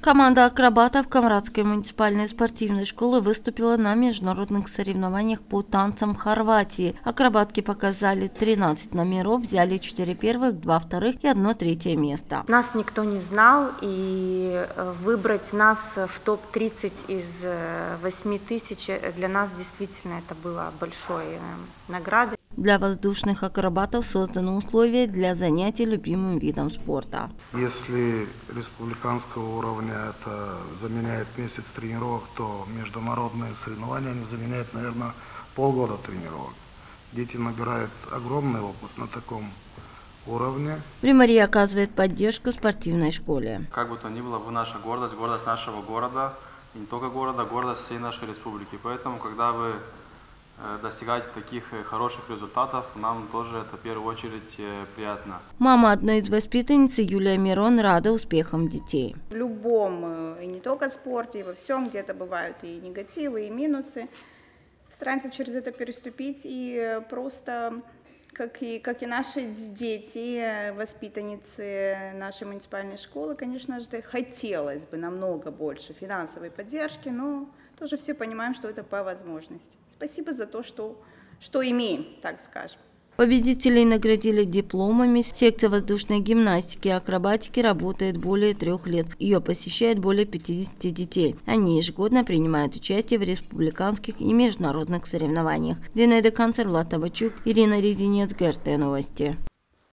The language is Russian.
Команда акробатов Камрадской муниципальной спортивной школы выступила на международных соревнованиях по танцам в Хорватии. Акробатки показали 13 номеров, взяли 4 первых, 2 вторых и 1 третье место. Нас никто не знал, и выбрать нас в топ-30 из 8000 для нас действительно это было большой наградой. Для воздушных акробатов созданы условия для занятий любимым видом спорта. Если республиканского уровня это заменяет месяц тренировок, то международные соревнования они заменяют, наверное, полгода тренировок. Дети набирают огромный опыт на таком уровне. Примария оказывает поддержку спортивной школе. Как бы то ни было, вы наша гордость, гордость нашего города, и не только города, гордость всей нашей республики. Поэтому, когда вы достигаете таких хороших результатов, нам тоже это в первую очередь приятно. Мама одной из воспитанниц, Юлия Мирон, рада успехам детей. В любом, и не только спорте, и во всем где-то бывают и негативы, и минусы. Стараемся через это переступить и просто, как и наши дети, воспитанницы нашей муниципальной школы, конечно же, хотелось бы намного больше финансовой поддержки, но тоже все понимаем, что это по возможности. Спасибо за то, что имеем, так скажем. Победителей наградили дипломами. Секция воздушной гимнастики и акробатики работает более 3 лет. Ее посещает более 50 детей. Они ежегодно принимают участие в республиканских и международных соревнованиях. Зинаида Канцер, Влад Табачук, Ирина Резинец, ГРТ Новости.